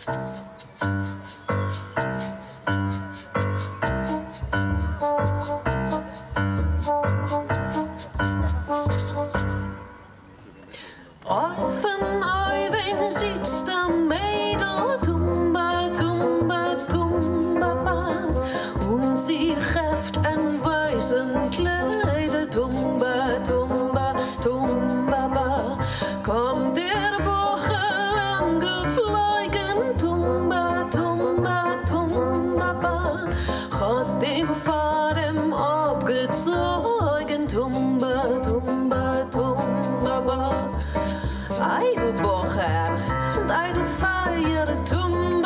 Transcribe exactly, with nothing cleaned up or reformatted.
Oifn, oivn, sizt, dann, meydl, tumba, tumba, tumba, ba. Und sie heft ein weißen Kleid, tumba, tumba, tumba, ba. Kommt der Bocher angeflogen, tumba, tumba, tumba, ba. Hat dem Vater abgezogen, tumba, tumba, tumba, ba. Ei, du Bocher, und ei, du Feier, tumba.